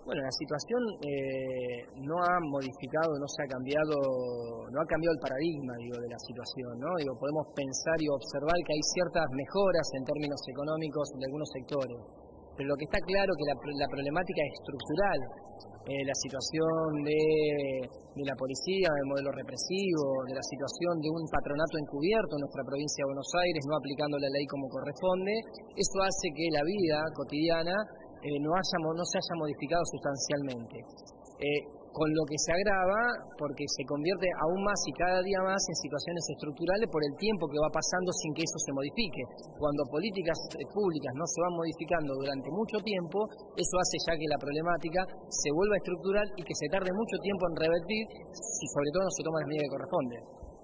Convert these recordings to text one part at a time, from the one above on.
Bueno, la situación no ha modificado, no se ha cambiado, no ha cambiado el paradigma, de la situación, ¿no? Podemos pensar y observar que hay ciertas mejoras en términos económicos de algunos sectores, pero lo que está claro es que la problemática es estructural. La situación de la policía, del modelo represivo, de la situación de un patronato encubierto en nuestra provincia de Buenos Aires, no aplicando la ley como corresponde, eso hace que la vida cotidiana no se haya modificado sustancialmente. Con lo que se agrava porque se convierte aún más y cada día más en situaciones estructurales por el tiempo que va pasando sin que eso se modifique. Cuando políticas públicas no se van modificando durante mucho tiempo, eso hace ya que la problemática se vuelva estructural y que se tarde mucho tiempo en revertir si sobre todo no se toman las medidas que corresponden.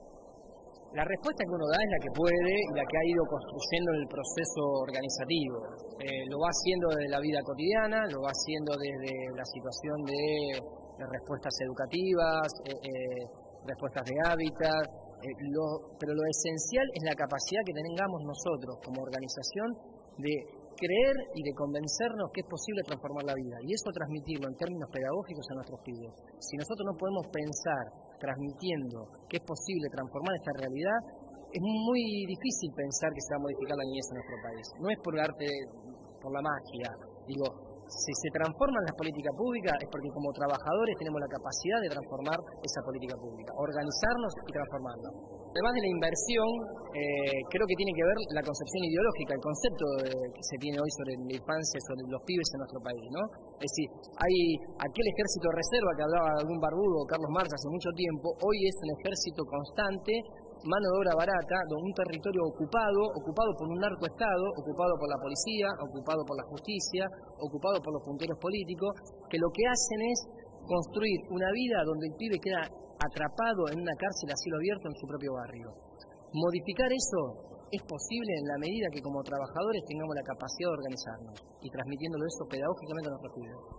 La respuesta que uno da es la que puede y la que ha ido construyendo en el proceso organizativo. Lo va haciendo desde la vida cotidiana, lo va haciendo desde la situación de respuestas educativas, respuestas de hábitat, pero lo esencial es la capacidad que tengamos nosotros como organización de creer y de convencernos que es posible transformar la vida, y eso transmitirlo en términos pedagógicos a nuestros pibes. Si nosotros no podemos pensar transmitiendo que es posible transformar esta realidad, es muy difícil pensar que se va a modificar la niñez en nuestro país. No es por el arte, por la magia. Si se transforman las políticas públicas es porque como trabajadores tenemos la capacidad de transformar esa política pública, organizarnos y transformarla. Además de la inversión, creo que tiene que ver la concepción ideológica, el concepto que se tiene hoy sobre la infancia, sobre los pibes en nuestro país, ¿no? Es decir, hay aquel ejército de reserva que hablaba de algún barbudo, Carlos Marx, hace mucho tiempo, hoy es un ejército constante, mano de obra barata, de un territorio ocupado por un narcoestado, ocupado por la policía, ocupado por la justicia, ocupado por los punteros políticos, que lo que hacen es construir una vida donde el pibe queda atrapado en una cárcel a cielo abierto en su propio barrio. Modificar eso es posible en la medida que como trabajadores tengamos la capacidad de organizarnos y transmitiéndolo eso pedagógicamente a nuestros pibes.